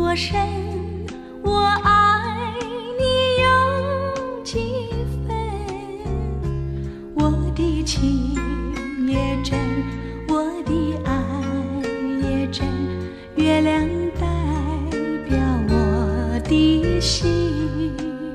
多深，我爱你有几分？我的情也真，我的爱也真，月亮代表我的心。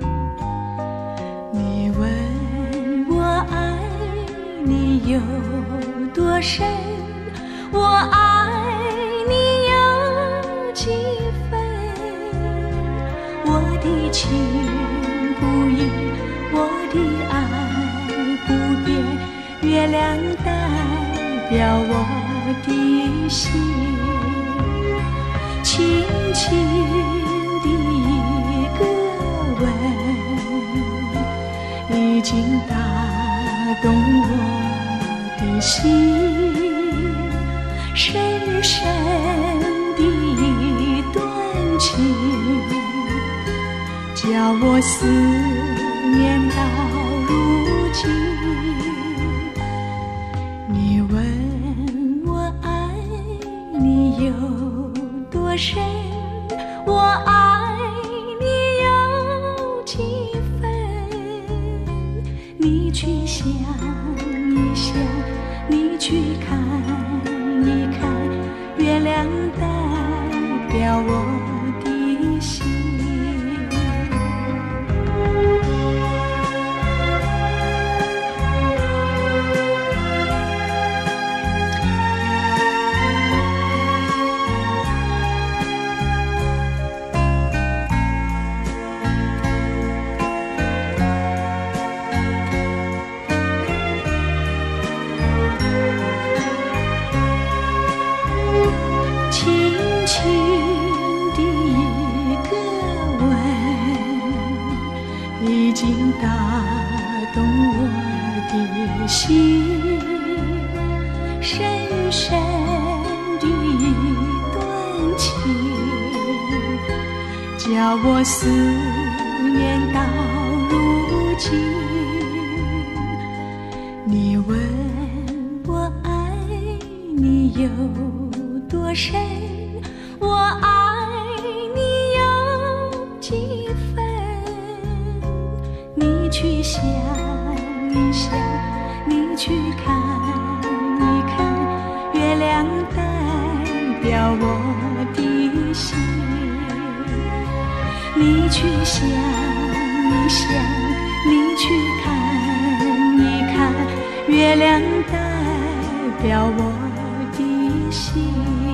你问我爱你有多深，我爱你有几分？我的情不移，我的爱不变，月亮代表我的心。轻轻的一个吻，已经打动我的心。深深的一段情，叫我思念到如今。你问我爱你有多深，我爱你有几分？你去想一想，你去看一看，月亮代表我的心。已经打动我的心，深深的一段情，叫我思念到如今。你问我爱你有多深，我爱你有几分？你去想一想，你去看一看，月亮代表我的心。你去想一想，你去看一看，月亮代表我的心。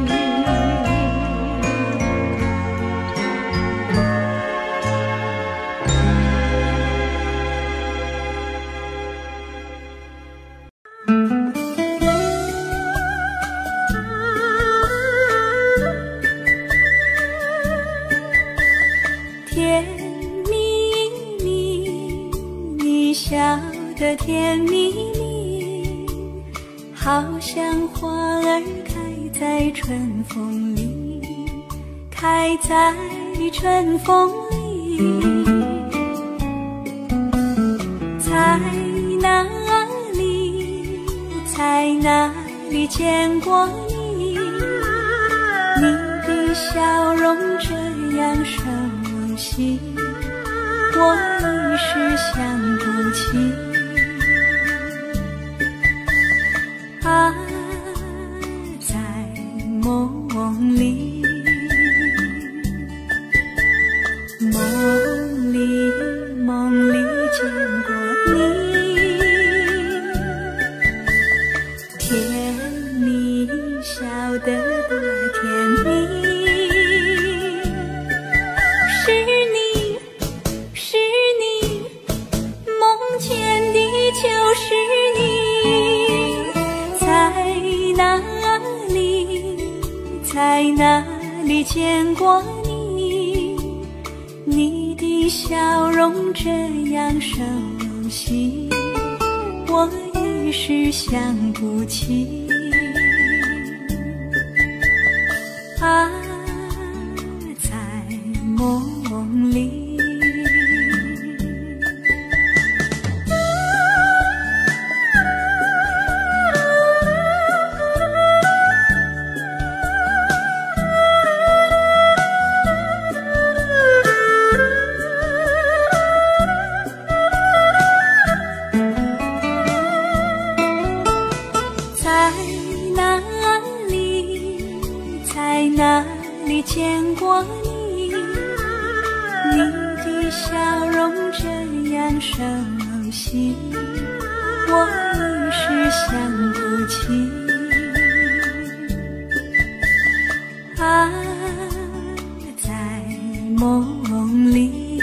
甜蜜蜜，你笑得甜蜜蜜，好像花儿开在春风里，开在春风里。在哪里，在哪里见过你？你的笑容这样熟悉，我一时想不起。啊，在梦里，梦里，梦里见过你，甜蜜笑得多甜蜜。就是你，在哪里，在哪里见过你？你的笑容这样熟悉，我一时想不起。啊，在梦里。 在哪里见过你？你的笑容这样熟悉，我一时想不起。啊，在梦里，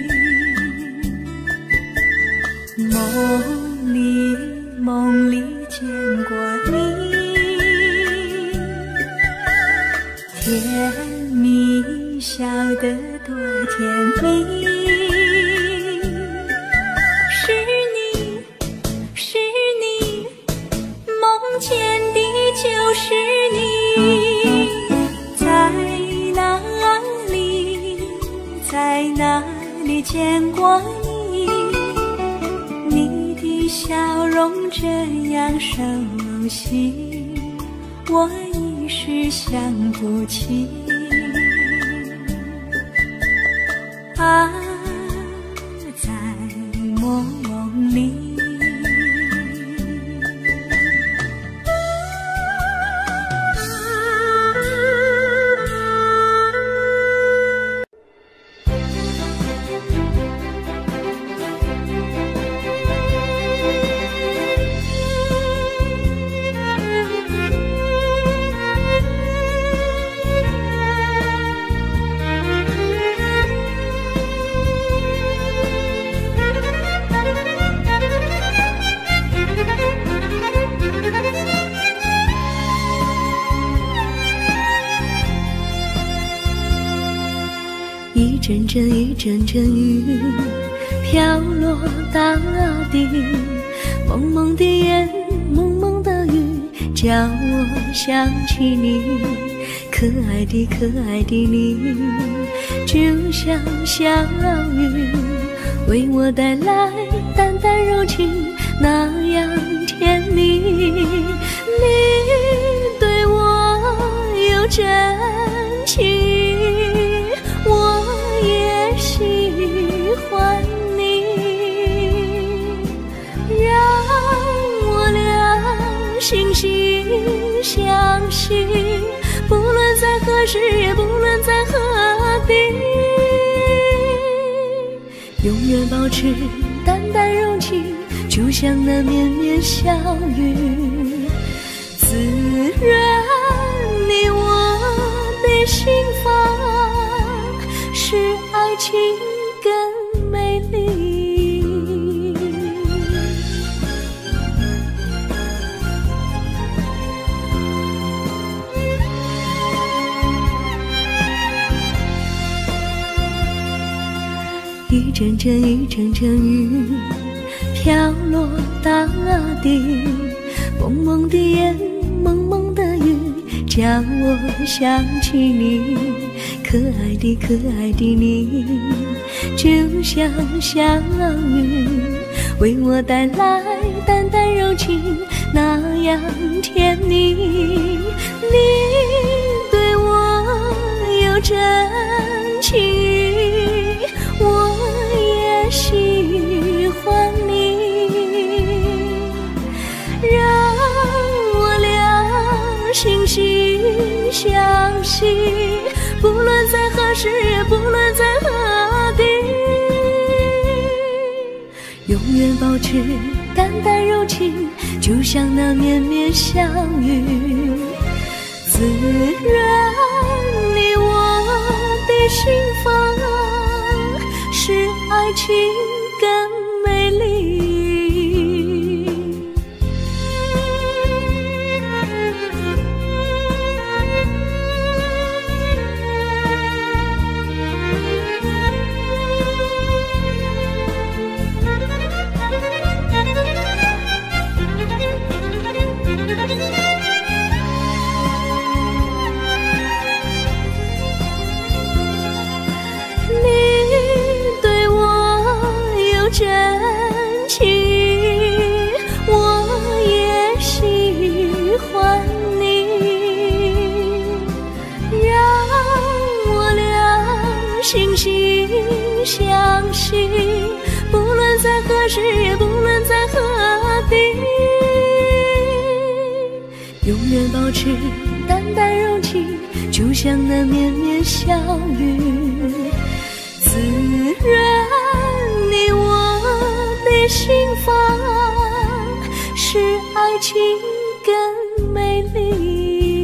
梦里见过你，甜蜜笑得多甜蜜。是你，梦见的就是你。在哪里见过你？你的笑容这样熟悉，我一时想不起。啊，在梦里。一阵阵雨飘落大地，蒙蒙的眼，蒙蒙的雨，叫我想起你，可爱的你，就像小雨，为我带来淡淡柔情，那样甜蜜。你对我有真情，我也喜欢你，让我俩惺惺相惜，不论在何时，也不论在何地，永远保持淡淡柔情，就像那绵绵小雨，滋润你我的心房，使爱情更美丽。一阵阵雨飘落大地，蒙蒙的眼，蒙蒙的雨，叫我想起你，可爱的你，就像小雨，为我带来淡淡柔情，那样甜蜜。你对我有真情，我也喜欢你，让我俩惺惺相惜，不论在何时，也不论在何地，永远保持淡淡柔情，就像那绵绵小雨，滋润你我的心房，使爱情更美丽。真情，我也喜欢你，让我俩惺惺相惜，不论在何时，也不论在何地，永远保持淡淡柔情， 就像那绵绵小雨，滋润你我的心房，使爱情更美丽。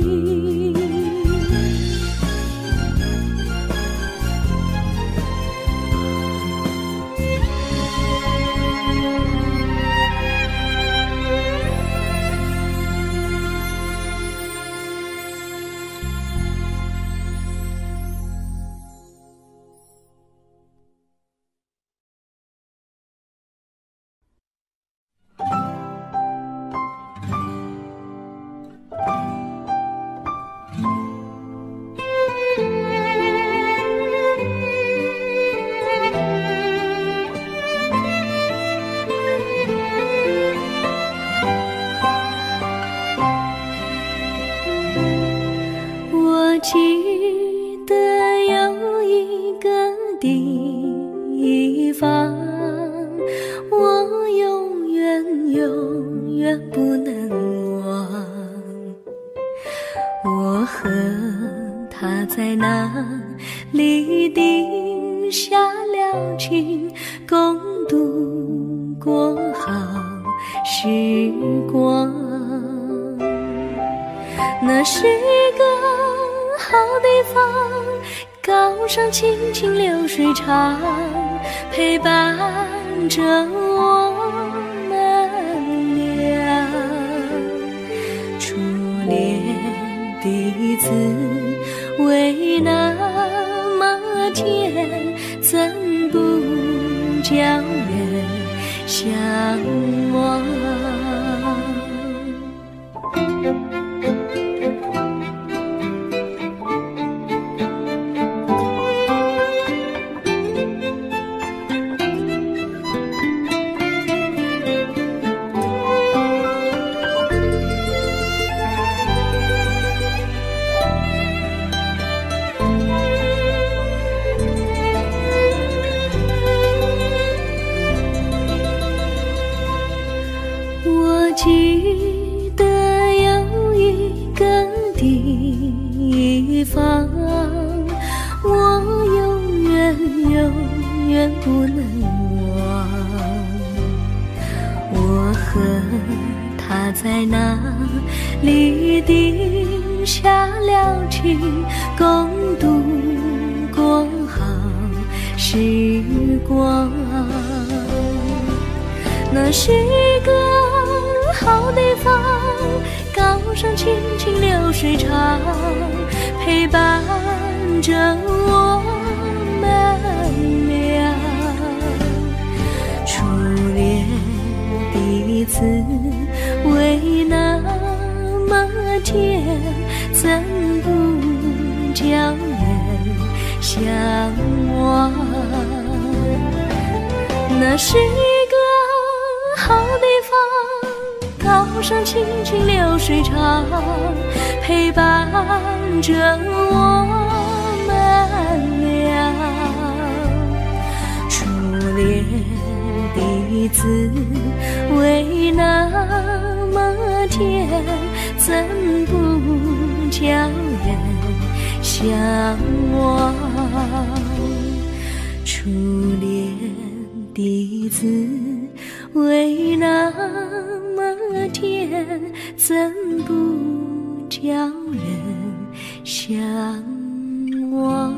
记得有一个地方，我永远不能忘。我和他在那里定下了情，共度过好时光。那是一个好地方，高山清清流水长，陪伴着我们俩。初恋第一次为那么甜，怎不叫人向往？记得有一个地方，我永远不能忘。我和他在那里定下了情，共度过好时光。那是一个好地方，高山清清流水长，陪伴着我们俩。初恋第一次为那么甜，怎不叫人向往？那是一个好地方，高山清清流水长，陪伴着我们俩。初恋第一次为那么甜，怎不叫人向往？初恋第一次为那么甜，怎不叫人向往？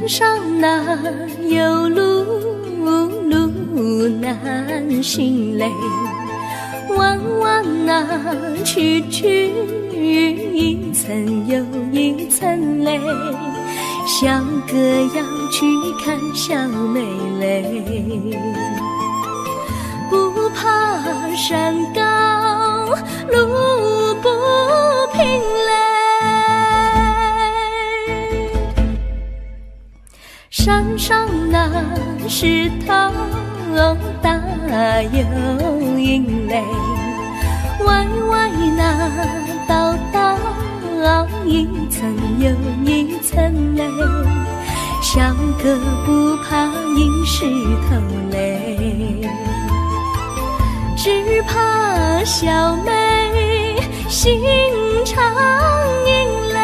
上哪有路，路难行嘞。弯弯哪曲曲，一层又一层嘞。小哥要去看小妹嘞，不怕山高路不平嘞。山上那石头大又硬嘞，歪歪那道道一层又一层嘞。小哥不怕硬石头嘞，只怕小妹心肠硬嘞。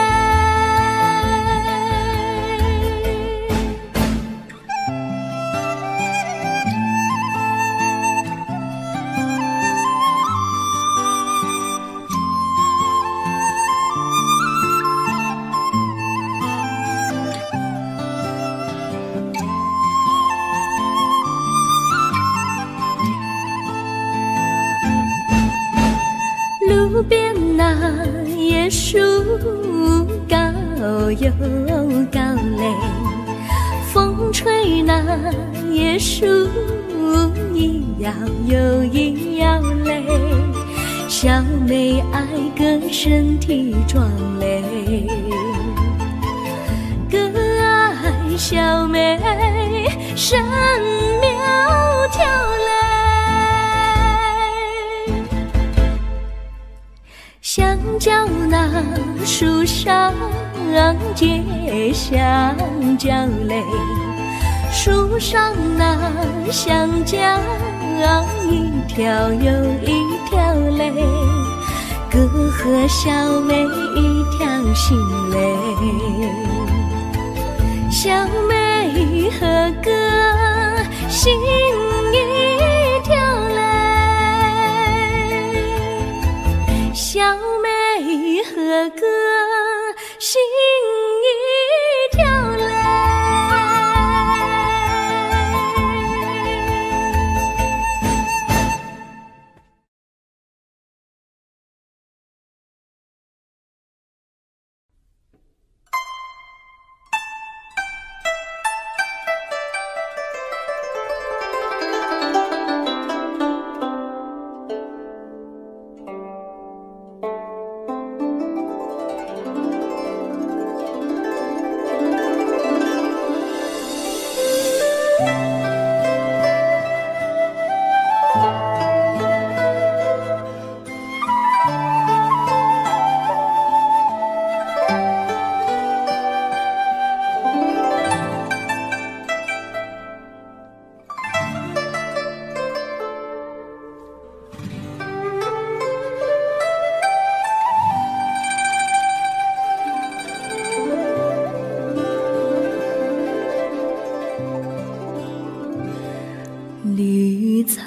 路边那椰树高又高嘞，风吹那椰树一摇又一摇嘞。小妹爱个身体壮嘞，哥爱小妹身苗条嘞。香蕉那树上结香蕉嘞，树上那香蕉一条又一条嘞，哥和小妹一条心嘞。小妹和哥心一条嘞，小妹和哥心一条嘞。绿草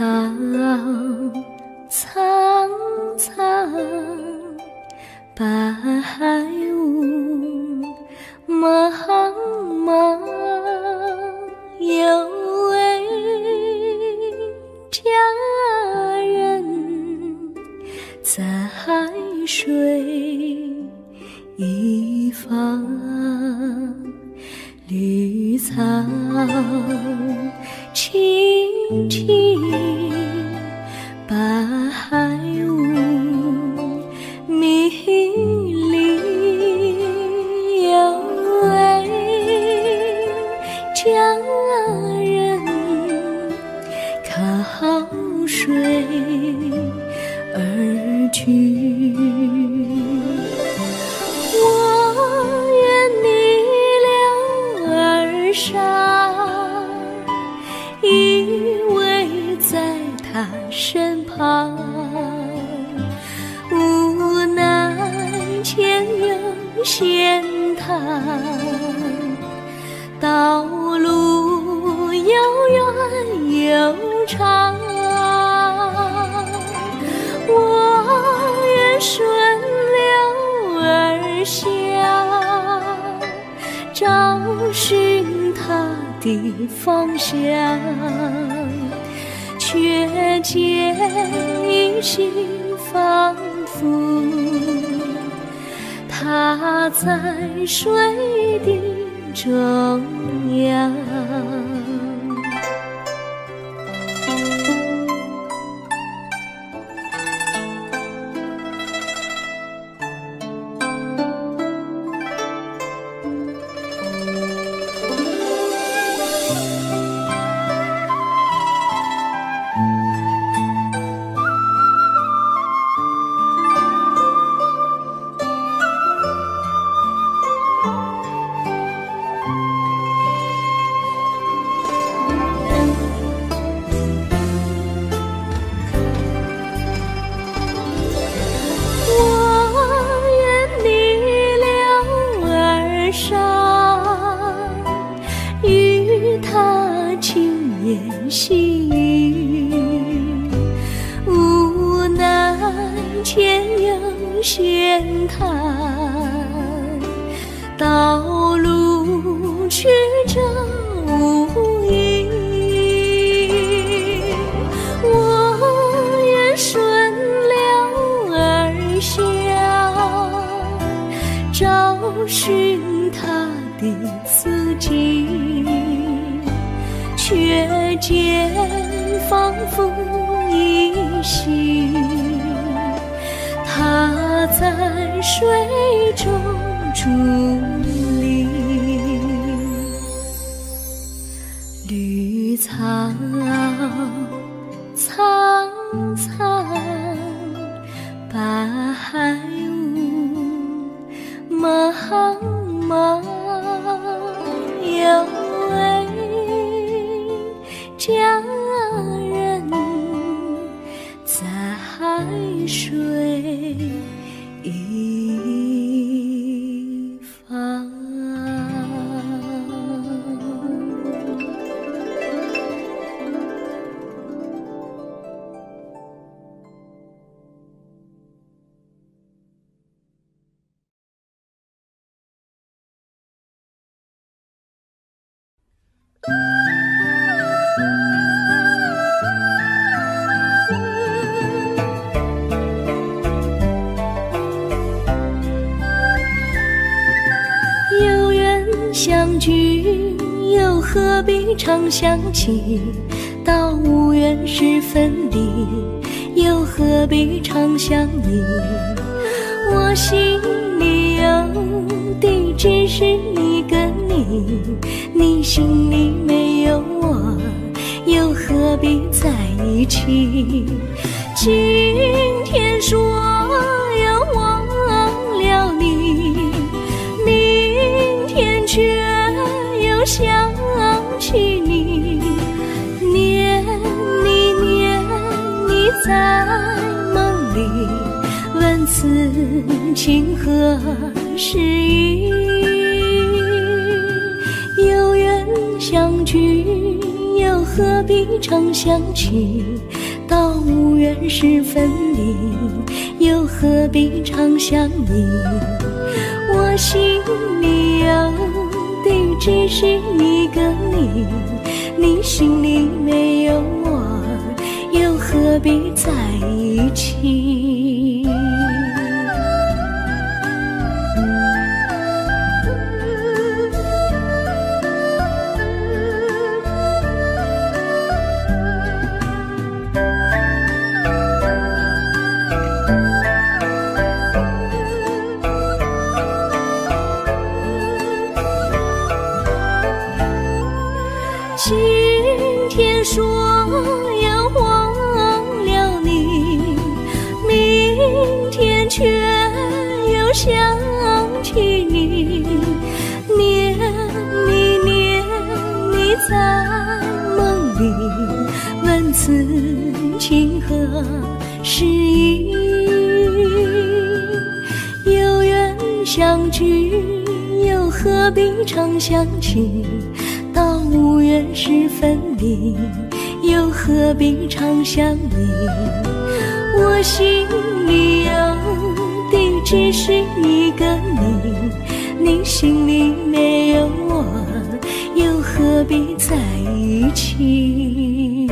苍苍，白雾茫茫，有位佳人在水一方。绿草青青，白雾迷离，有位佳人靠水而去。依偎在他身旁，无奈前有险滩，道路又远又长，我愿顺流而下，找寻的方向，却见一心仿佛它在水的中央。细雨无奈前有险滩，道路曲折无依，我愿顺流而下，找寻他的足迹，却见仿佛依稀，他在水中伫立。绿草苍苍，白雾茫茫，有位佳人在水一方。相聚又何必常想起，到无缘时分离，又何必常想你。我心里有的只是一个你，你心里没有我，又何必在一起。今天说要忘了你，明天却又想起你，念你念你在梦里，问此情何时已。有缘相聚又何必常想起，到无缘时分离，又何必常想你。我心里有的只是一个你，你心里没有我，又何必在一起。今天说要忘了你，明天却又想起你，念你念你在梦里，问此情何时已。有缘相聚又何必常想起，到无缘时分离，又何必常想你。我心里有的只是一个你，你心里没有我， 又何必在一起？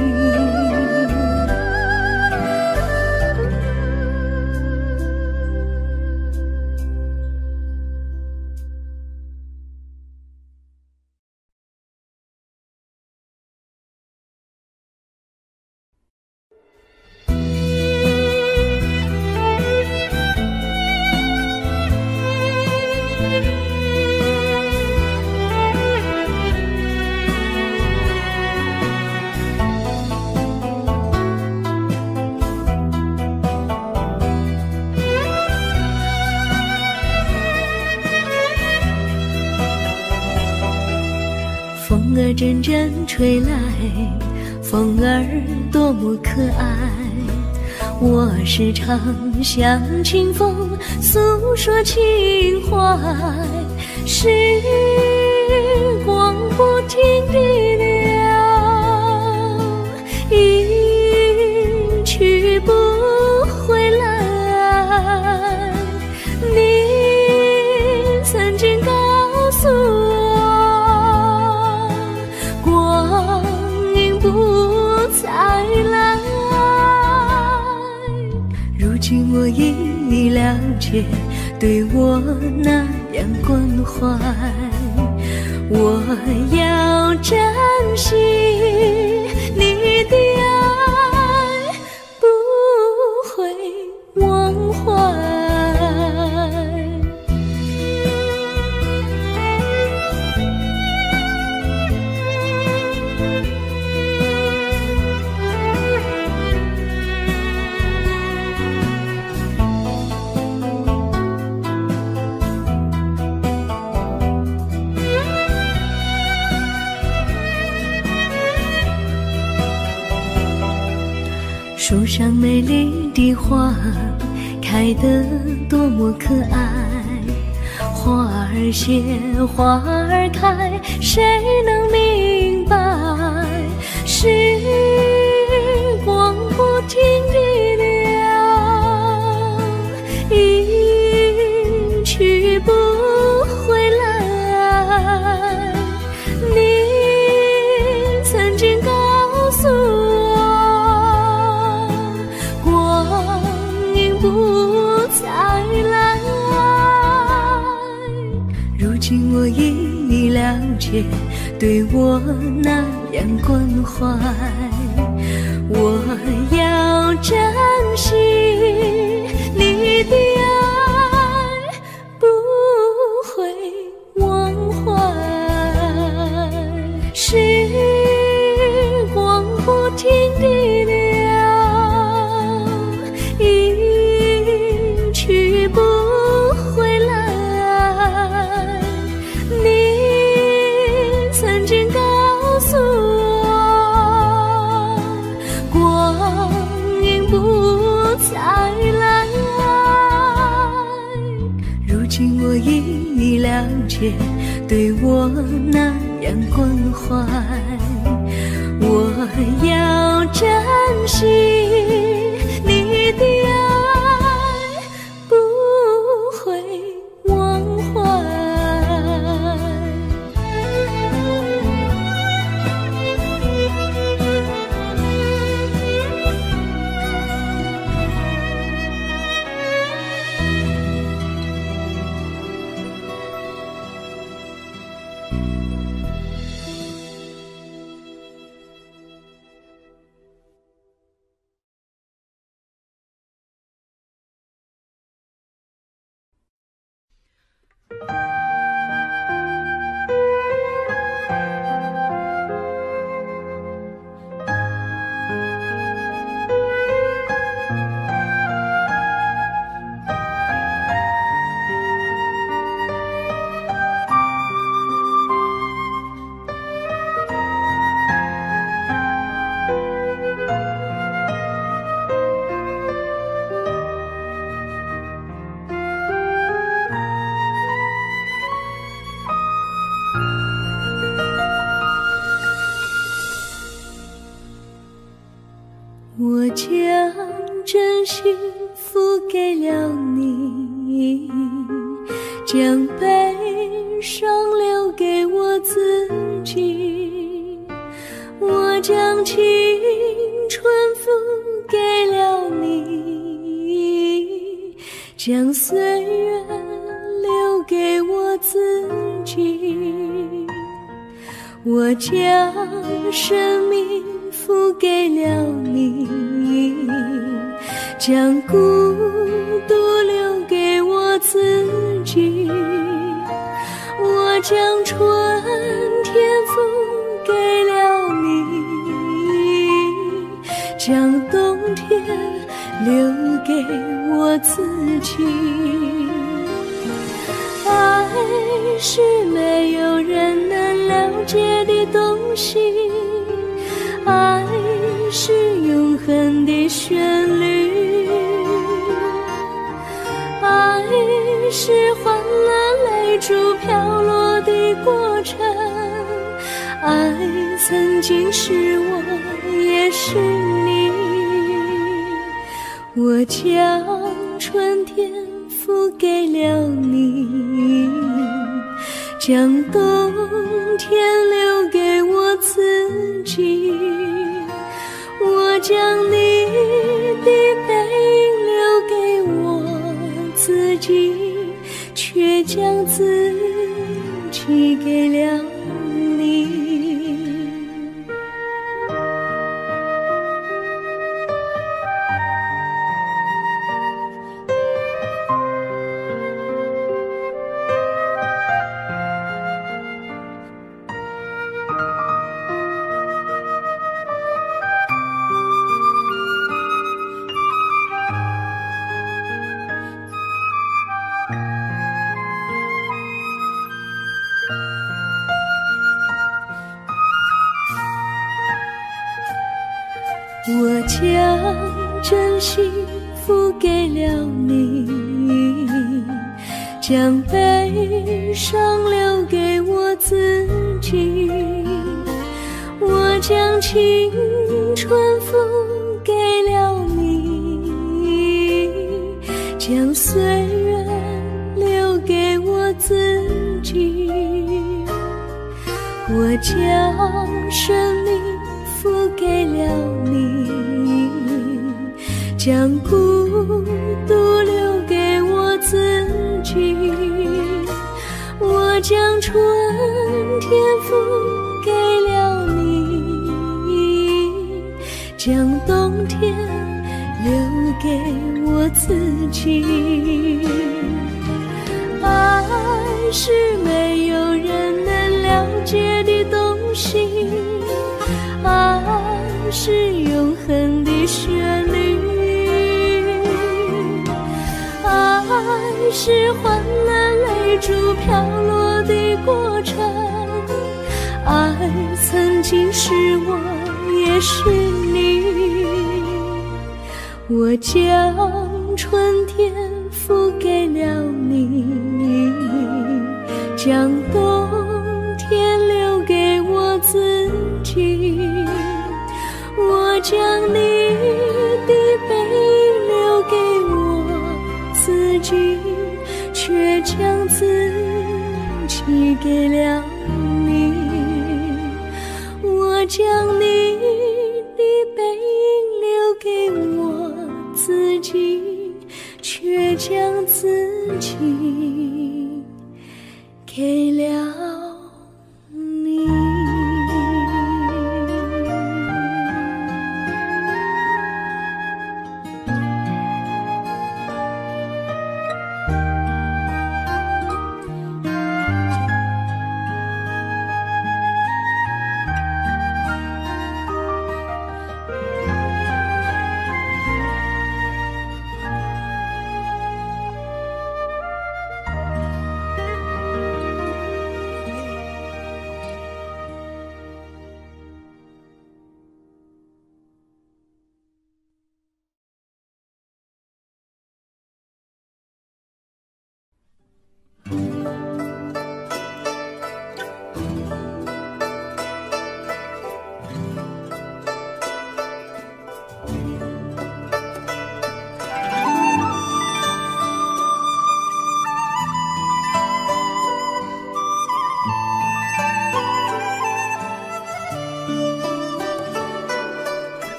风儿阵阵吹来，风儿多么可爱。我时常向清风诉说情怀，时光不停地流，一去不回来。你曾经告诉我，光阴不再来。如今我已了解，对我那样关怀，我要珍惜你的爱，不会忘怀。树上美丽的花开得多么可爱，花儿谢，花儿开，谁能明白？时光不停地流，一去不回来。你曾经告诉我，不再来。如今我已了解，对我那样关怀，我要珍惜你的爱，不会忘怀。时光不停地流，去不回来。你曾经告诉我，光阴不再来。如今我已了解，对我那样关怀，我要珍惜你的爱，不会忘怀。我将真心付给了你，将悲伤留给我自己。 将岁月留给我自己，我将生命付给了你，将孤独留给我自己，我将春天付给了你，将冬天留给我自己。爱是没有人能了解的东西，爱是永恒的旋律，爱是换了泪珠飘落的过程，爱曾经是我也是你，我将春天付给了你，将冬天留给我自己，我将你的背影留给我自己，却将自己给了你。我将真心付给了你，将悲伤留给我自己，我将青春付给了你，将岁月留给我自己，我将生命付给了你，将孤独留给我自己，我将春天付给了你，将冬天留给我自己。爱是没有人能了解的东西，爱是永恒的旋律，爱是换了泪珠飘落的过程，爱曾经是我也是你，我将春天付给了你，将冬天留给我自己，我将你的背影留给我自己，却将自己给了你，我将你的背影留给我自己，却将自己给了你。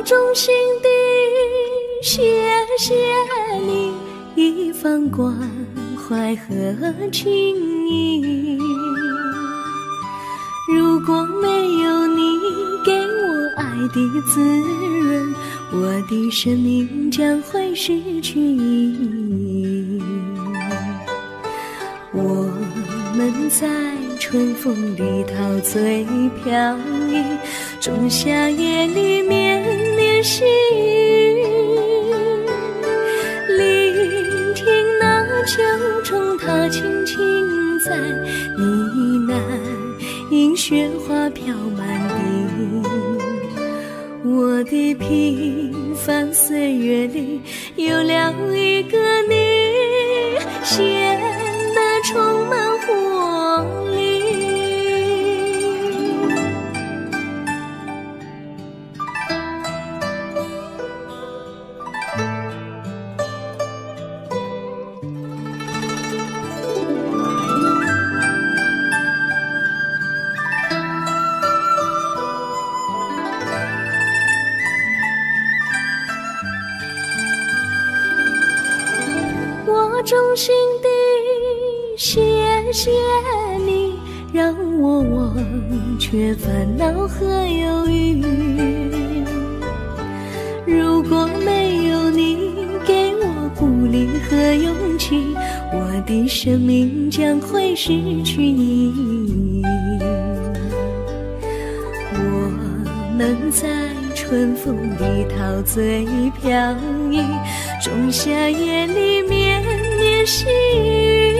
衷心地谢谢你一番关怀和情谊，如果没有你给我爱的滋润，我的生命将会失去意义。我们在春风里陶醉飘逸，仲夏夜里绵绵细雨，聆听那秋虫它轻轻在呢喃，迎雪花飘满地。我的平凡岁月里有了一个你，显得充满活力。我衷心地谢谢你，让我忘却烦恼和忧郁。如果没有你给我鼓励和勇气，我的生命将会失去意义。我们在春风里陶醉飘逸，仲夏夜里绵绵细雨，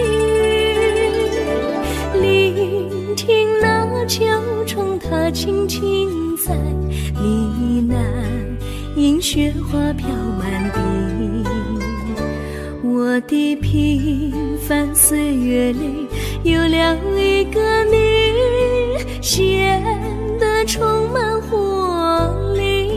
聆听那秋虫它轻轻在呢喃，迎雪花飘满地。我的平凡岁月里有了一个你，显得充满活力。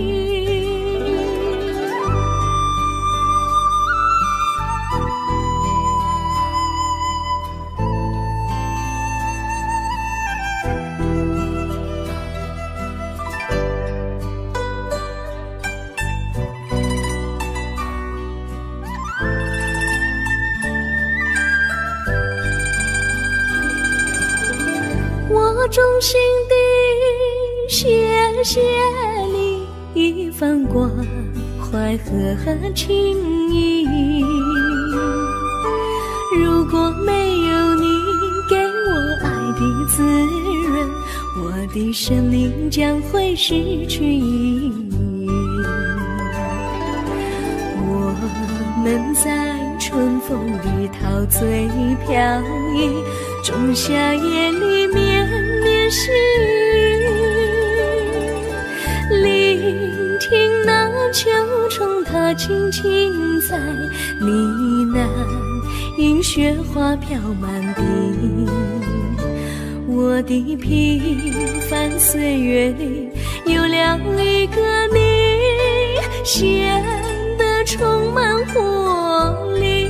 我衷心地谢谢你一番关怀和情谊，如果没有你给我爱的滋润，我的生命将会失去意义。我们在春风里陶醉飘逸，仲夏夜里绵绵细雨，聆听那秋虫它轻轻在呢喃，迎雪花飘满地。我的平凡岁月里有了一个你，显得充满活力。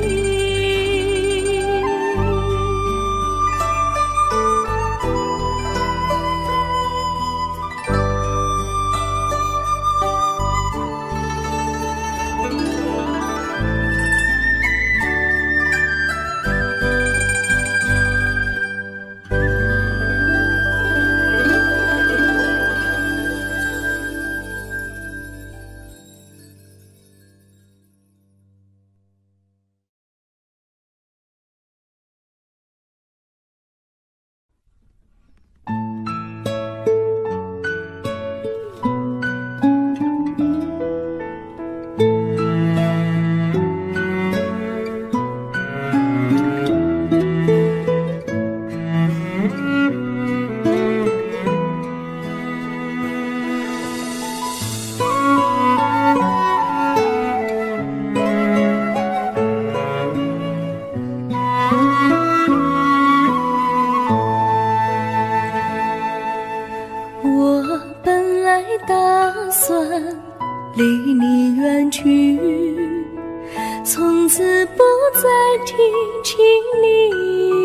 离你远去，从此不再提起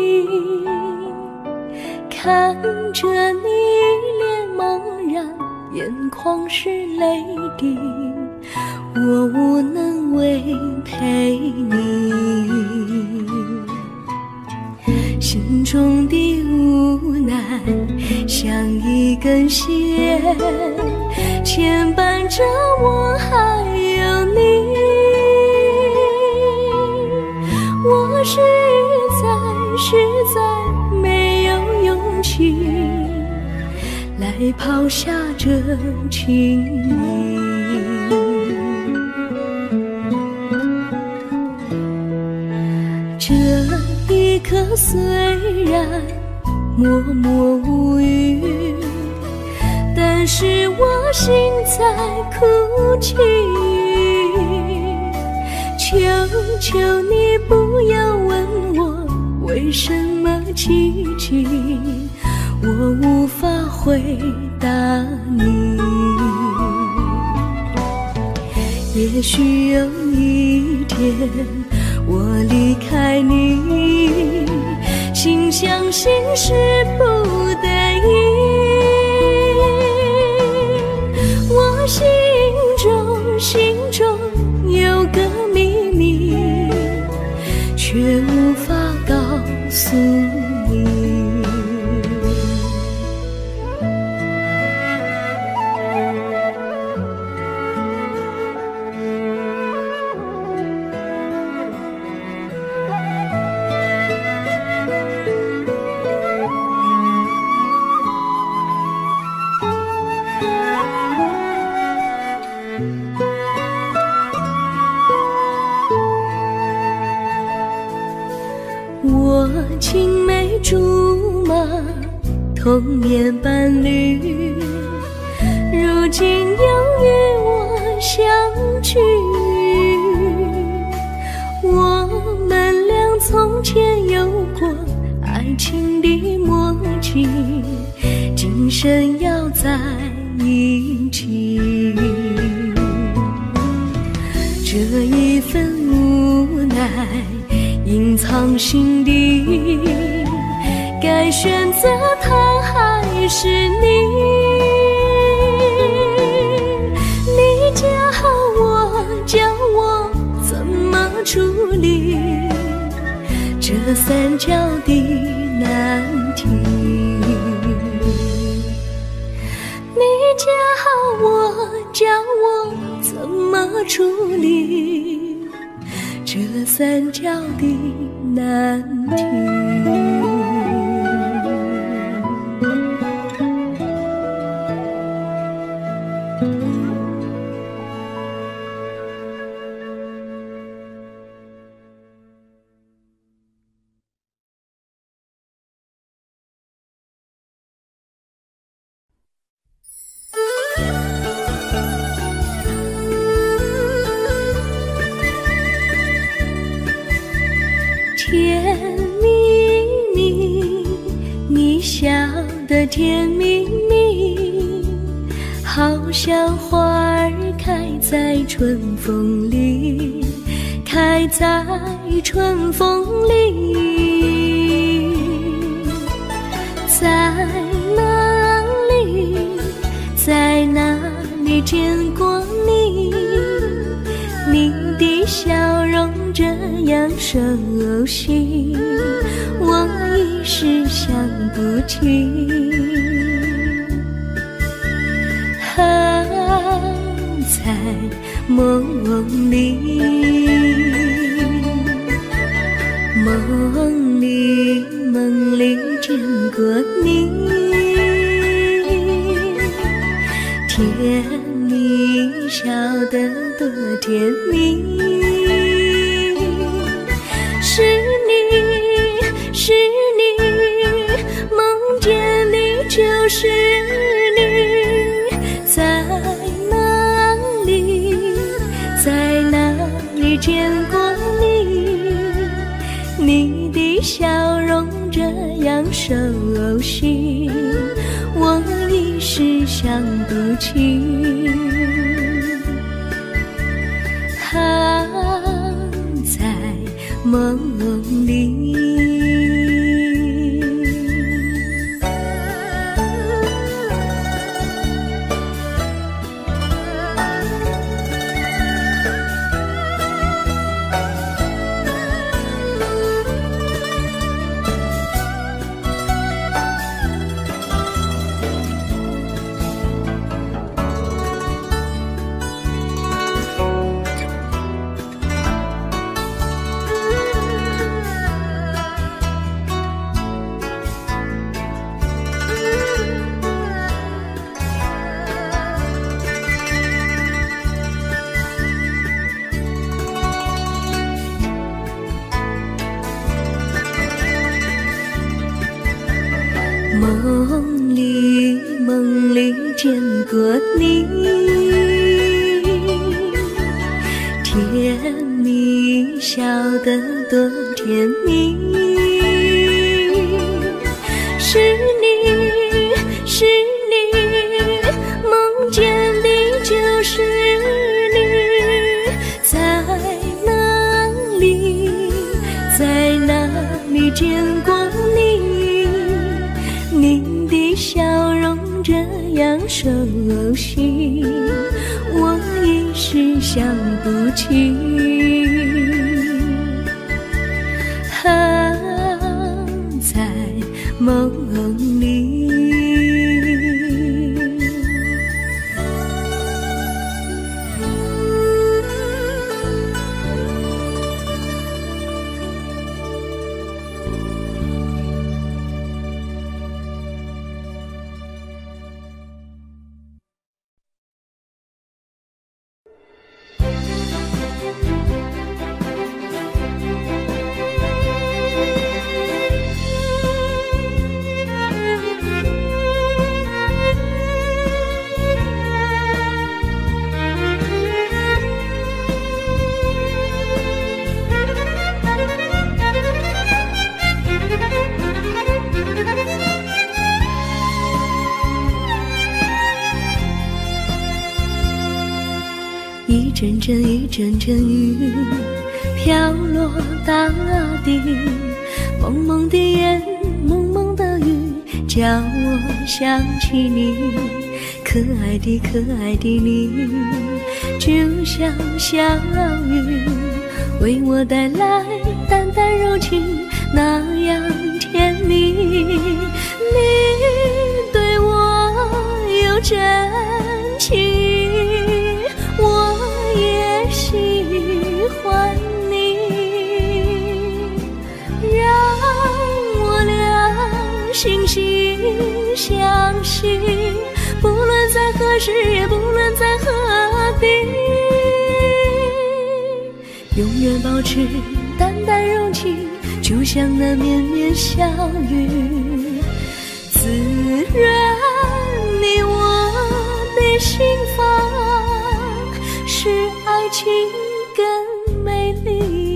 你。看着你脸茫然， 眼眶是泪滴，我无能为陪你。心中的无奈像一根线，牵绊着我还有你。我实在没有勇气来抛下这情谊。这一刻虽然默默无语，但是我心在哭泣。求求你不要问我为什么寂静，我无法回答你。也许有一天我离开你，心相信是不得已。我心中有个秘密，却无法告诉你。我青梅竹马，童年伴侣，如今又与我相聚。我们俩从前有过爱情的默契，今生要在一起。这一份无奈隐藏心底，该选择他还是你？你教我怎么处理这三角的难题？你教我怎么处理这三角的难题？甜蜜蜜，你笑得甜蜜蜜，好像花儿开在春风里，开在春风里。在哪里，在哪里见过你？你的笑容这样熟悉，我一时想不起。还在梦里，梦里见过你，甜蜜笑得多甜蜜。是你，梦见你就是你，在哪里见过你？你的笑容这样熟悉，我一时想不起。还在梦里。 梦里见过你，甜蜜笑得多甜蜜。是你，是你，梦见的就是你，在哪里，在哪里见过你？你的笑容这样熟悉，我一时想不起。在梦里，一阵阵一阵阵雨飘落大地，蒙蒙的烟，蒙蒙的雨，叫我想起你。可爱的可爱的你，就像小雨，为我带来淡淡柔情，那样甜蜜。你对我有真情，我也喜欢你，让我俩惺惺相惜，不论在何时，也不论在何地，永远保持淡淡柔情，就像那绵绵小雨，滋润你我的心房，使爱情更美丽。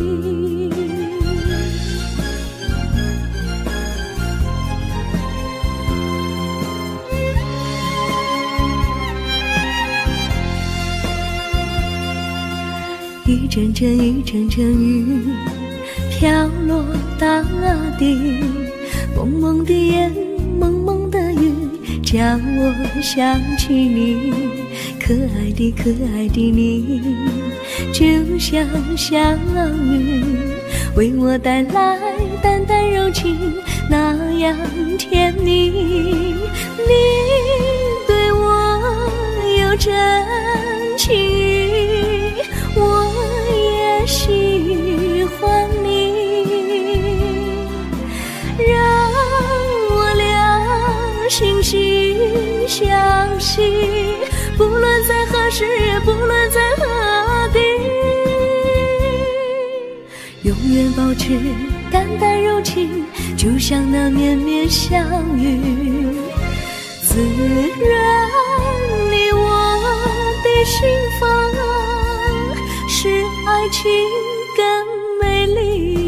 一阵阵一阵阵雨飘落大地，蒙蒙的烟，蒙蒙的雨，叫我想起你。可爱的可爱的你，就像小雨，为我带来淡淡柔情，那样甜蜜。你对我有真情，我也喜欢你，让我俩惺惺相惜，不论在何时，也不论在何地，永远保持淡淡柔情，就像那绵绵小雨，滋润你我的心房，使爱情更美丽。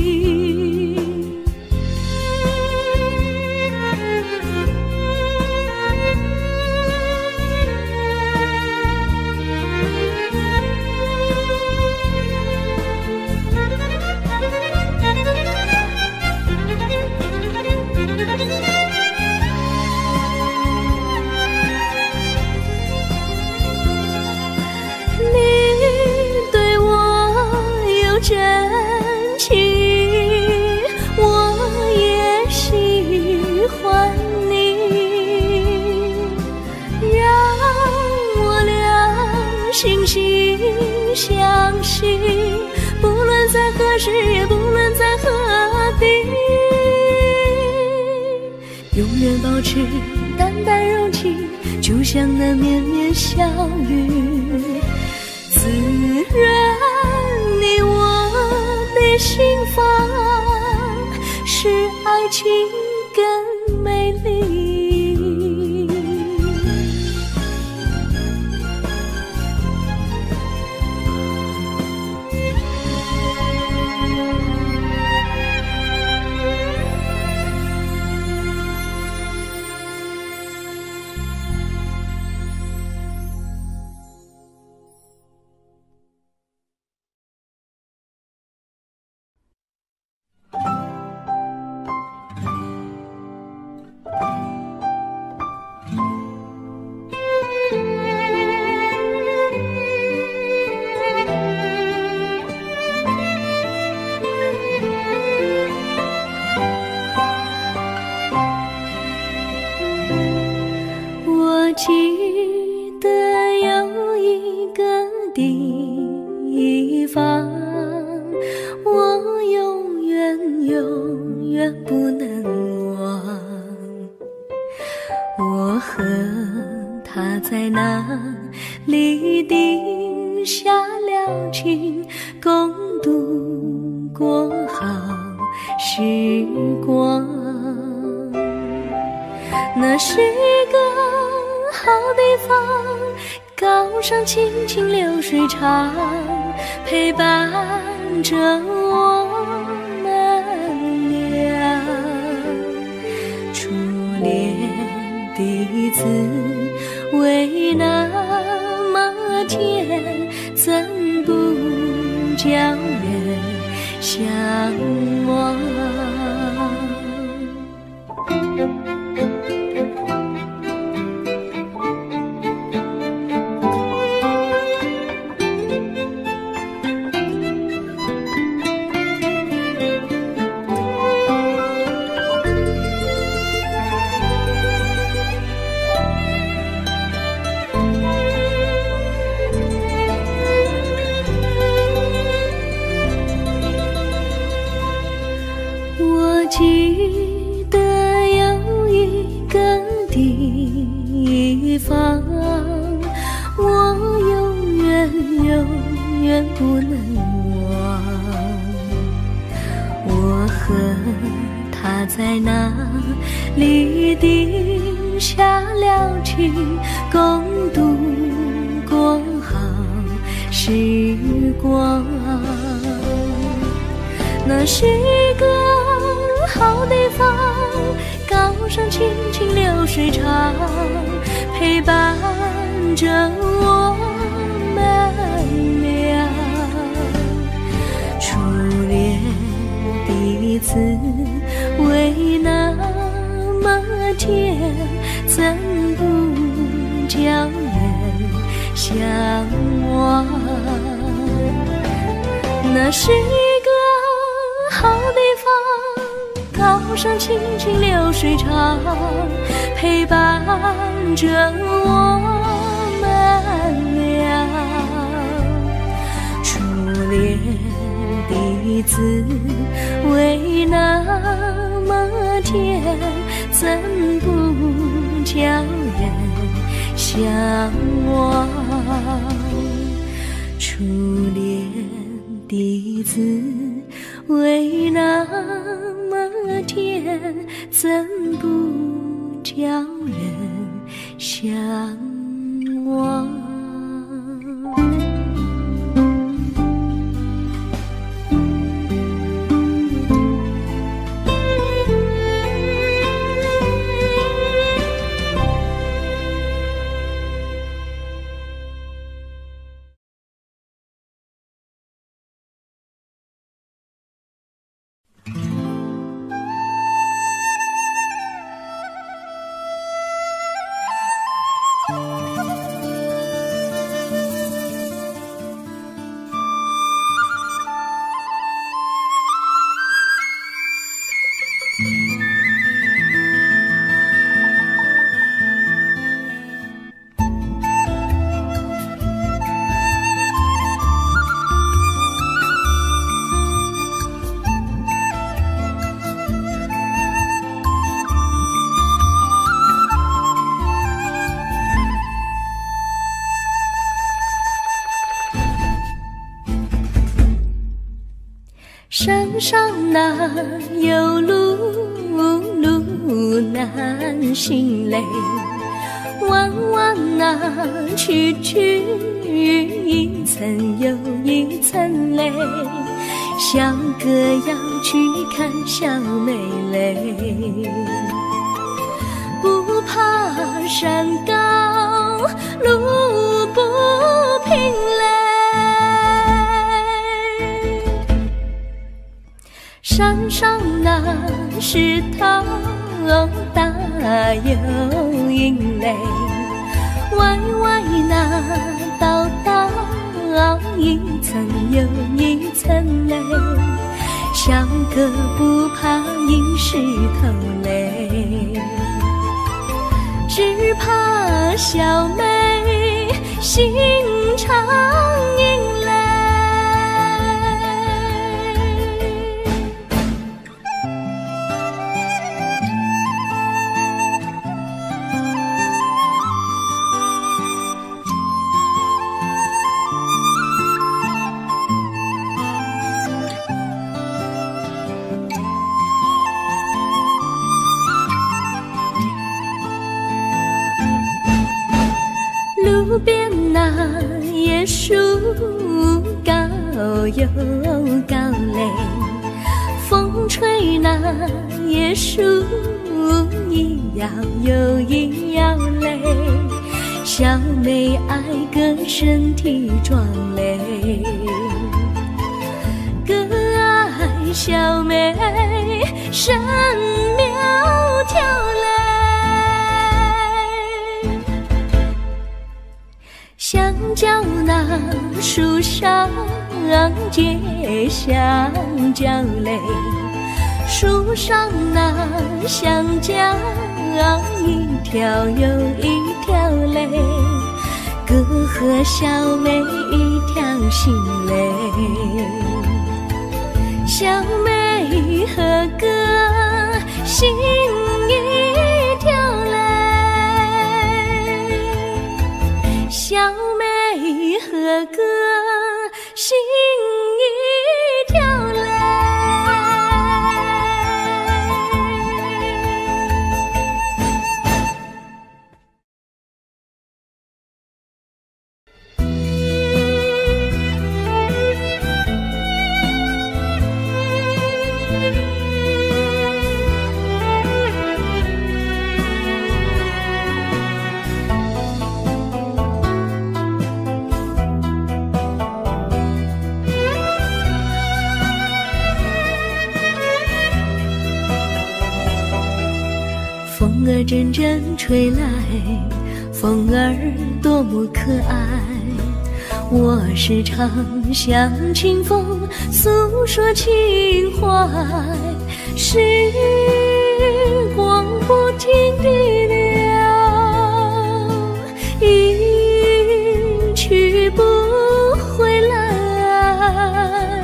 真情，我也喜欢你，让我俩惺惺相惜，不论在何时，也不论在何地，永远保持淡淡柔情，就像那绵绵小雨，滋润你我的心房，使爱情更美能忘。我和他在那里定下了情，共度过好时光。那是个好地方，高山青青流水长，陪伴着我们俩。初恋第一次为那么甜，怎不叫人向往？记得有一个地方，我永远不能忘。我和他在那里定下了情，共度过好时光。那是个好地方，高山青青流水长，陪伴着我们俩。初恋第一次为那么甜，怎不叫人向往？那是好地方，高山青青流水长，陪伴着我们俩。初恋第一次为那么甜，怎不叫人向往？初恋第一次为那么甜，怎不叫人向往？山上哪有路难行嘞，弯弯哪曲一层又一层嘞，小哥要去看小妹嘞，不怕山高路不平嘞，山上那石头大又硬嘞，歪歪那道一层又一层嘞，小哥不怕硬石头嘞，只怕小妹心肠硬嘞。 边那椰树高又高嘞，风吹那椰树一摇又一摇嘞，小妹爱个身体壮嘞，个爱小妹身苗条嘞，香蕉那树上结香蕉嘞，树上那香蕉一条又一条嘞，哥和小妹一条心嘞，小妹和哥心一条嘞，小妹和哥心一条嘞。风儿阵阵吹来，风儿多么可爱，我时常向清风诉说情怀，时光不停地流，一去不回来，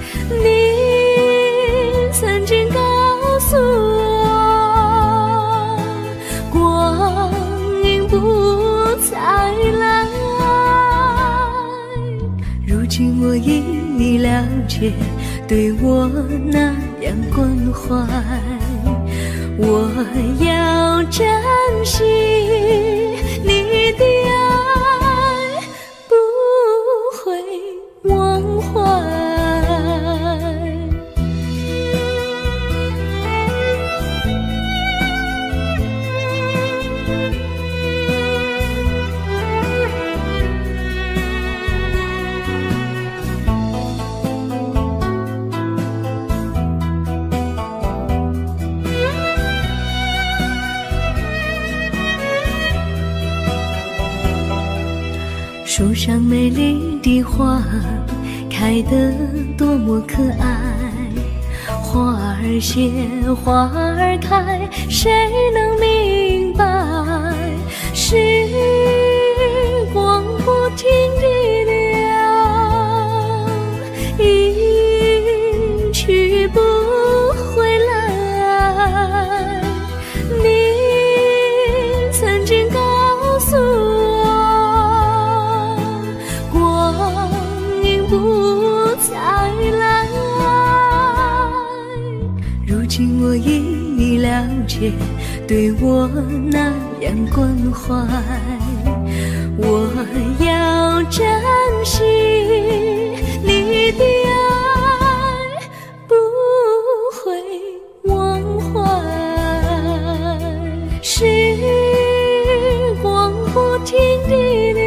你曾经告诉我如今我已了解，对我那样关怀，我要珍惜你的爱，不会忘怀。树上美丽的花开得多么可爱，花儿谢，花儿开，谁能明白？时光不停地流，一去不回来，你曾经告诉我不再来，如今我已了解，对我那样关怀，我要珍惜你的爱，不会忘怀。时光不停地流，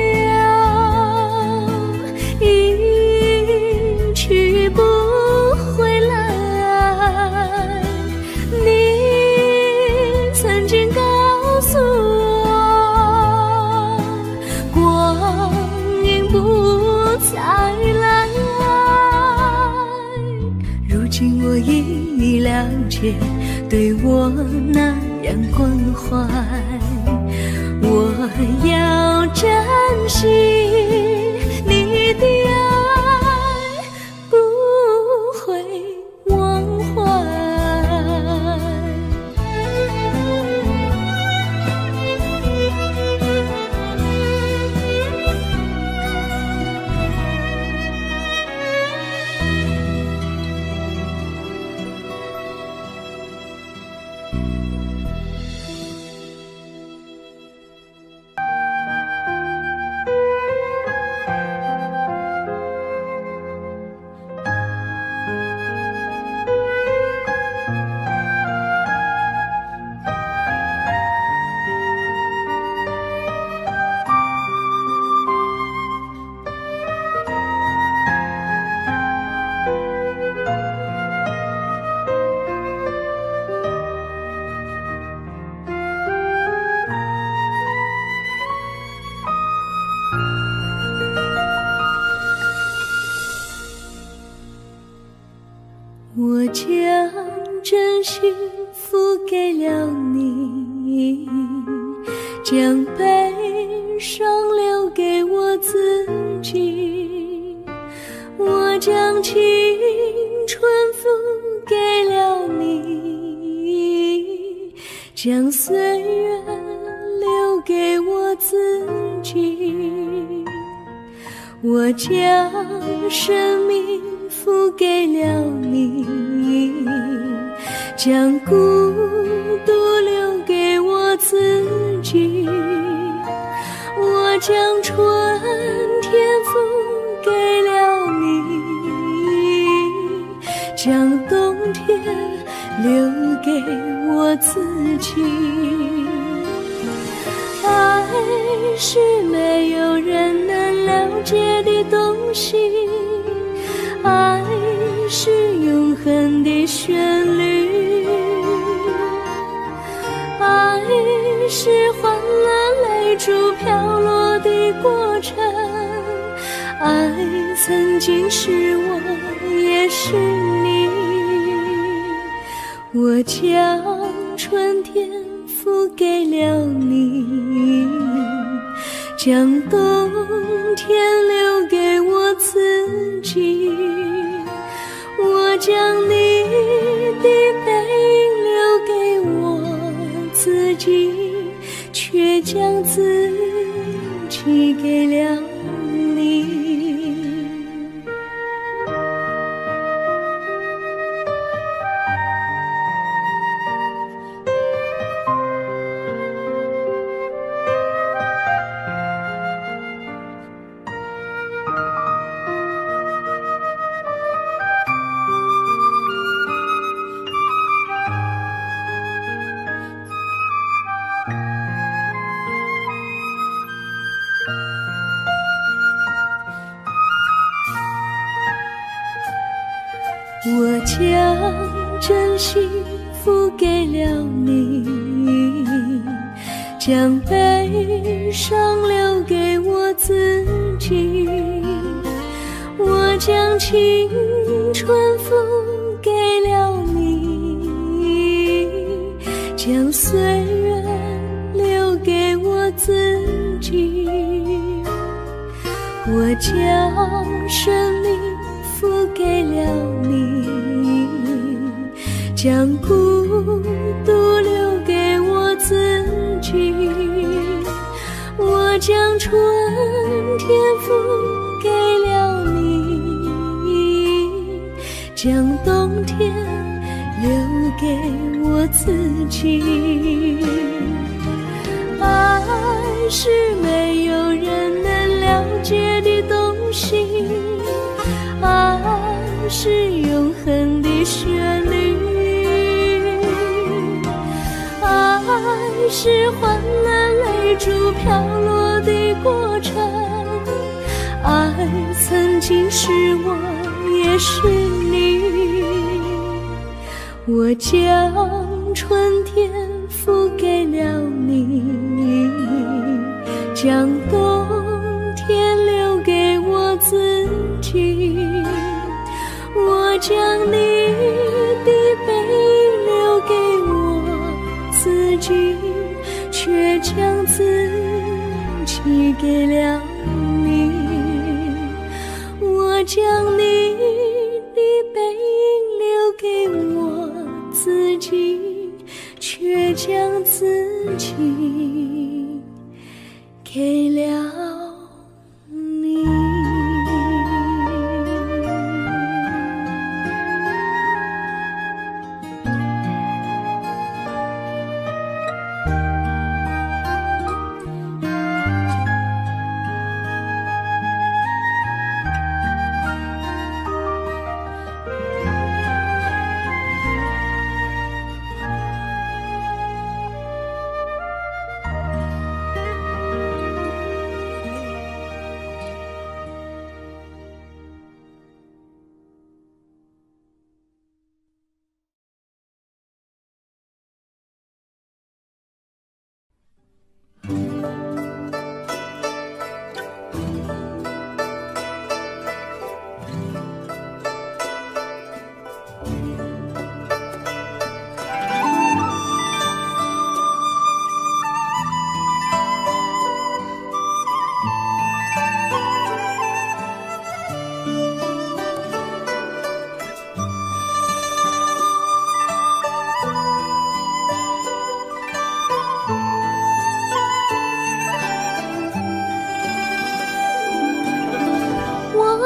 去不回来，你曾经告诉我，光阴不再来，如今我已了解，对我那样关怀，我要珍惜你的爱，不会忘怀。 幸福给了你，将悲伤留给我自己。我将青春付给了你，将岁月留给我自己。我将生命付给了你，将孤独留给我自己。我将春天付给了你，将冬天留给我自己。爱是没有人能了解的东西，爱是永恒的旋律，爱是换了泪珠飘落的过程，爱曾经是我也是你。我将春天付给了你，将冬天留给我自己。我将你的背影留给我自己，却将自己给了你。我将真心付给了你，将悲伤留给我自己。我将青春付给了你，将岁月留给我自己。我将生命付给了你，将孤独留给我自己。我将春天付给了你，将冬天留给我自己。爱是没有人能了解的东西，爱是永恒的旋律，爱是换了泪珠飘落的过程，爱曾经是我也是你。我将春天付给了你，将冬天留给我自己。我将你的背影留给我自己，却将自己给了你。我将你的背影留给我自己，却将自己给了你。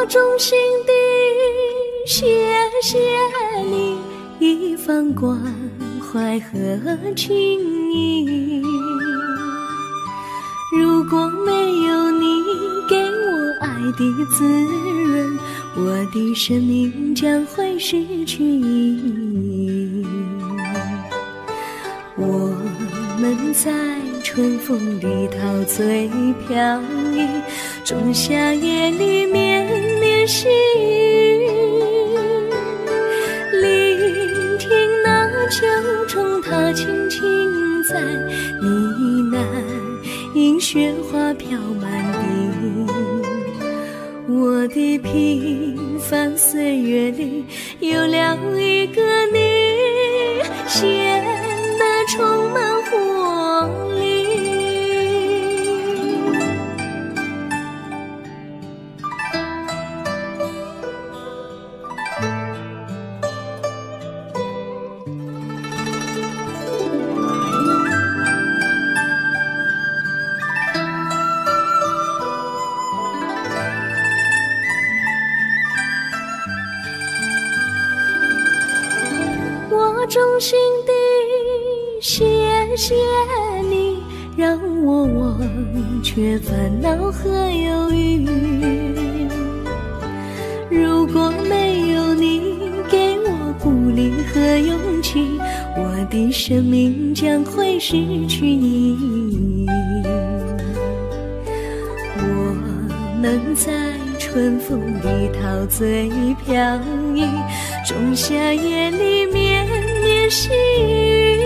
衷心地谢谢你一番关怀和情谊，如果没有你给我爱的滋润，我的生命将会失去意义。我们在春风里陶醉飘逸，仲夏夜里绵绵细雨，聆听那秋虫它轻轻在呢喃，因雪花飘满地。我的平凡岁月里有了一个你，显得充满活力。我衷心地谢谢你，让我忘却烦恼和忧郁。如果没有你给我鼓励和勇气，我的生命将会失去意义。我们在春风里陶醉飘逸，仲夏夜里绵绵细雨，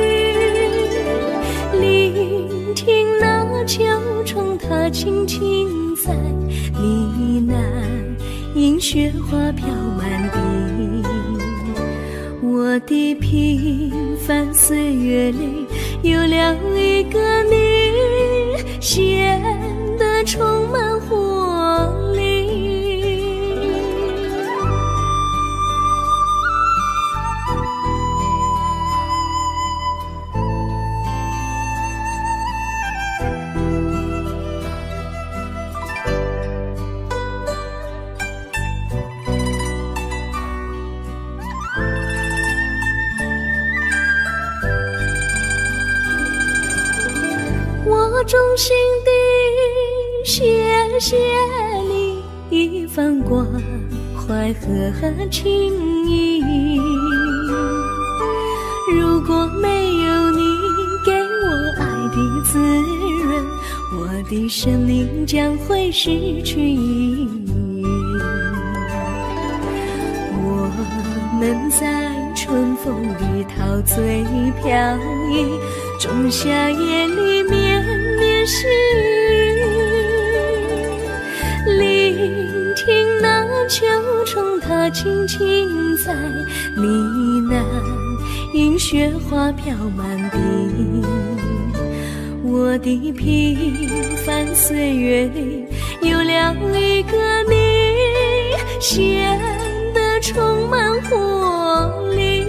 聆听那秋虫它轻轻在呢喃，因雪花飘满地。我的平凡岁月里有了一个你，显得充满活力。我衷心地谢谢你一番关怀和情谊，如果没有你给我爱的滋润，我的生命将会失去意义。我们在春风里陶醉飘逸，仲夏夜里绵绵细雨，聆听那秋虫它轻轻在呢喃，因雪花飘满地。我的平凡岁月里有了一个你，显得充满活力。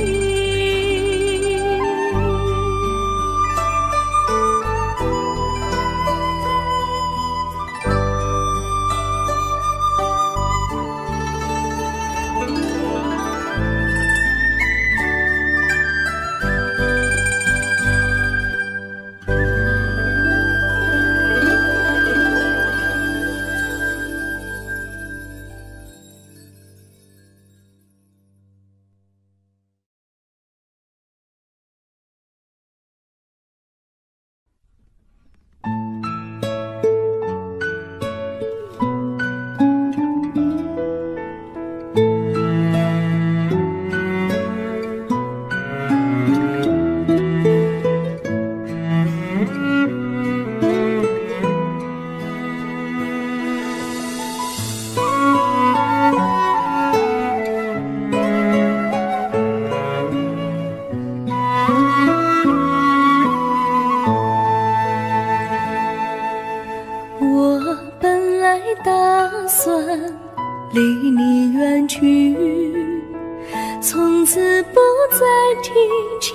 离你远去，从此不再提起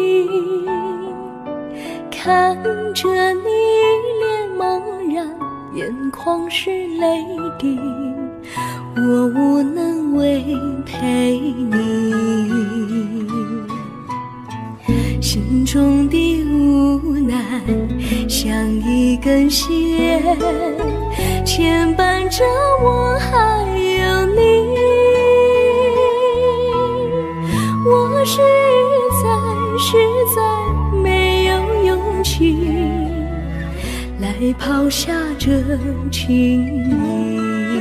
你。看着你脸茫然眼眶是泪滴，我无能为陪你。心中的无奈像一根线，牵绊着我还有你。我实在没有勇气来抛下这情谊。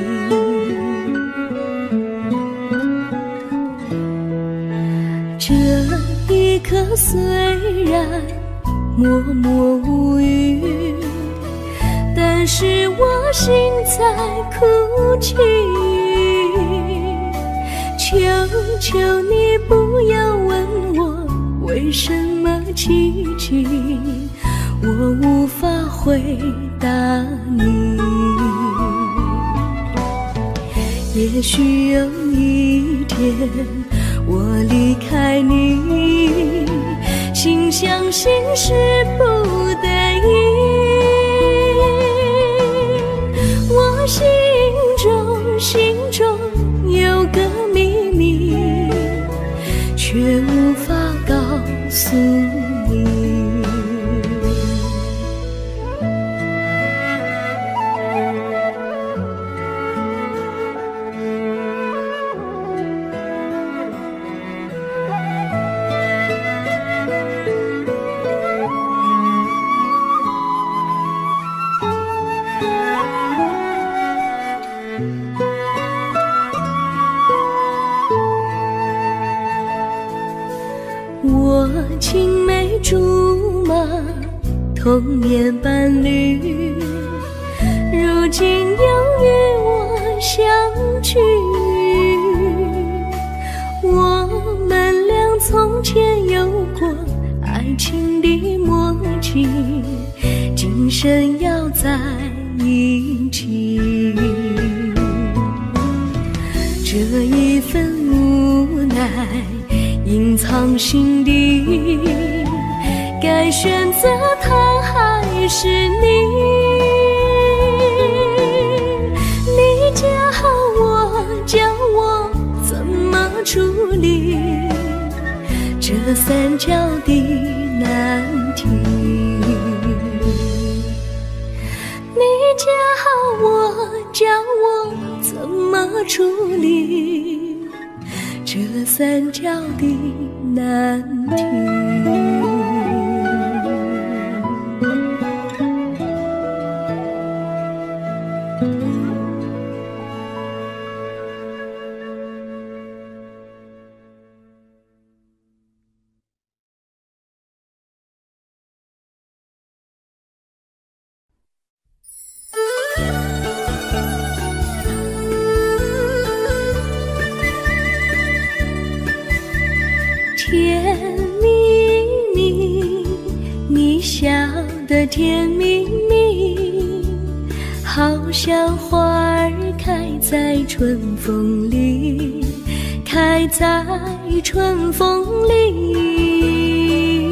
这一刻虽然默默无语，但是我心在哭泣。求求你不要问我为什么寂静，我无法回答你。也许有一天我离开你，心相信是不得已。我心中有个秘密，却无法告诉你。我青梅竹马，童年伴侣，如今又与我相聚。我们俩从前有过爱情的默契，今生要在一起。这一份无奈隐藏心底，该选择他还是你？你教我怎么处理这三角的难题？你教我怎么处理这三角的难题？甜蜜蜜，你笑得甜蜜蜜，好像花儿开在春风里，开在春风里。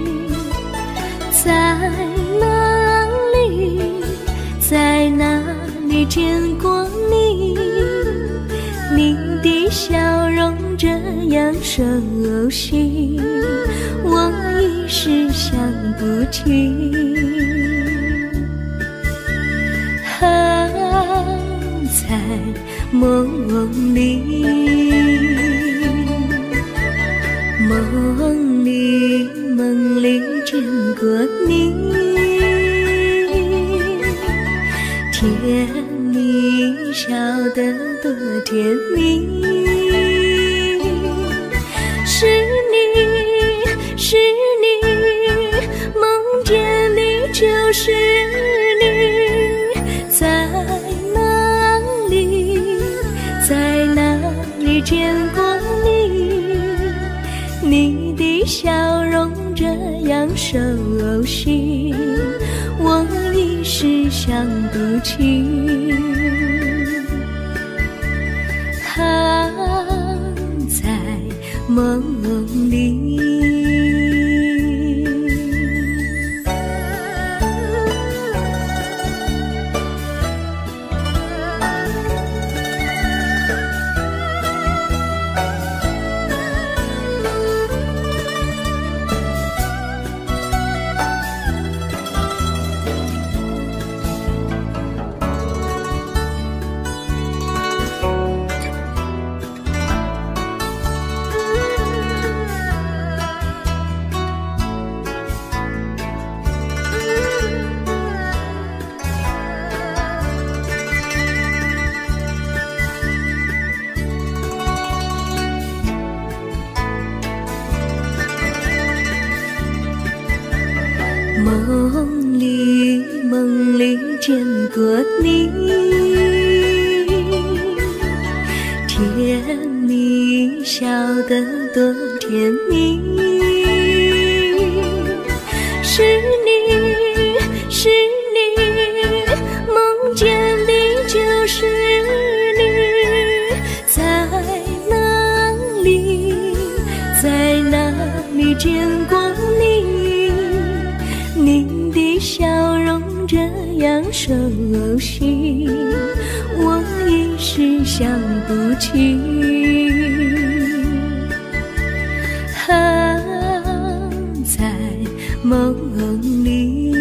在哪里，在哪里见过你？你的笑容这样熟悉，我一时想不起。在梦里，梦里见过你，甜蜜笑得多甜蜜。是你，梦见你就是你，在哪里见过你？你的笑容这样熟悉，我一时想不起。在梦里。 梦里见过你，甜蜜笑得多甜蜜，是你，是你，梦见的就是你，在哪里，在哪里见过你？你的笑容这样熟悉，我一时想不起。在梦里，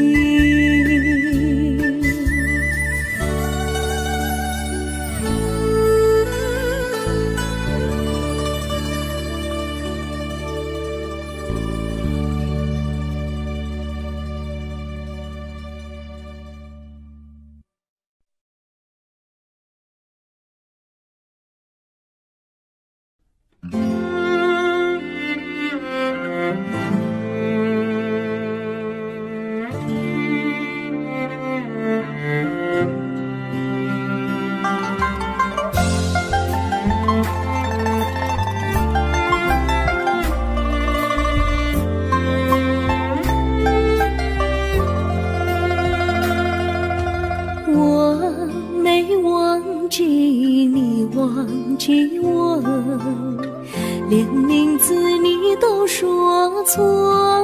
忘记我，连名字你都说错，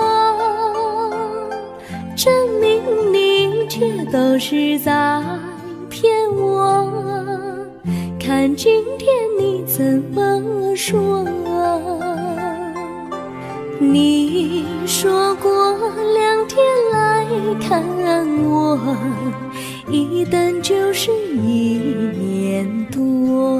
证明你一切都是在骗我。看今天你怎么说？你说过2天来看我，一等就是1年多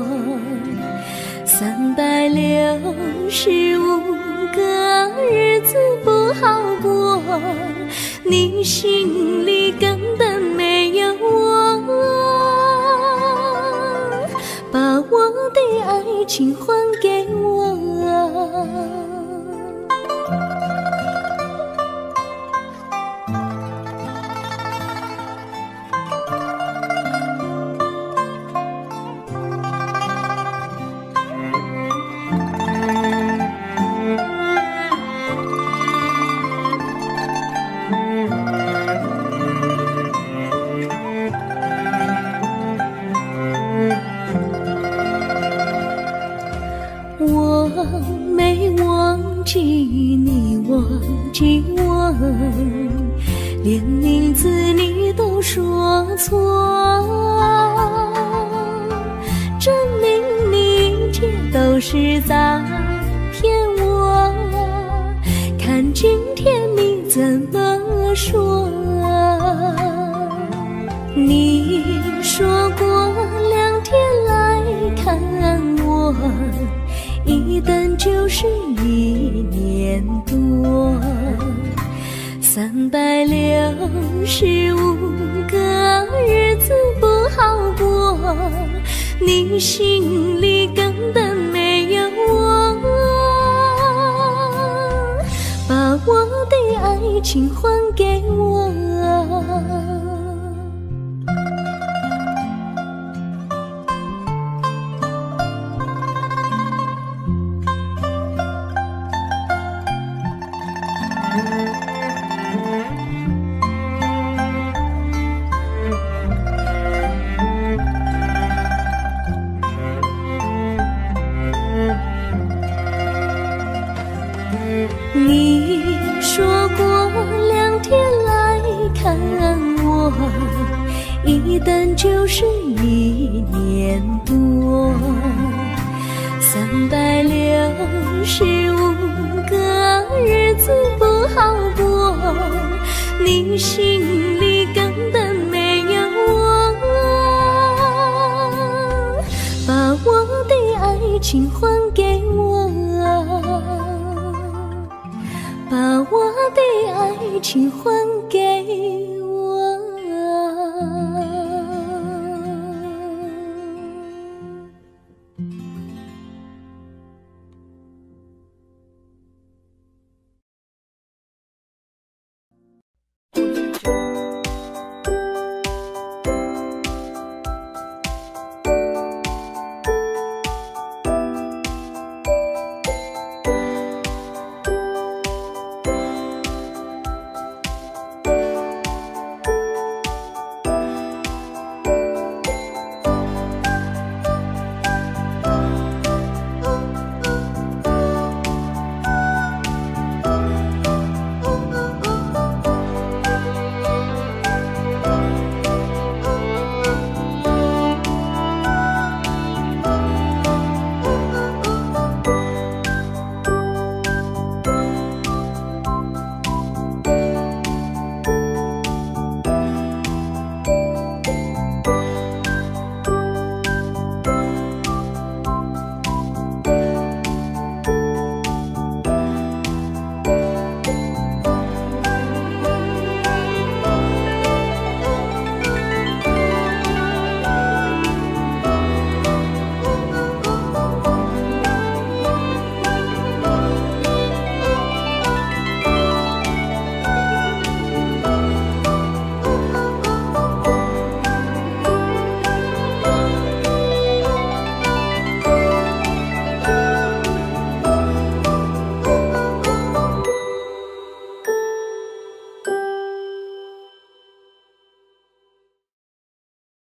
，365个日子不好过，你心里根本没有我，把我的爱情还给我。我没忘记你，忘记我，连名字你都说错，证明你一切都是在骗我。看今天你怎么说？你说过2天来看我，一等就是1年多，365个日子不好过，你心里根本没有我，把我的爱情还给我。你说过2天来看我，一等就是1年多，365个日子不好过，你心里根本没有我，把我的爱情还给我，把我的爱情还给我。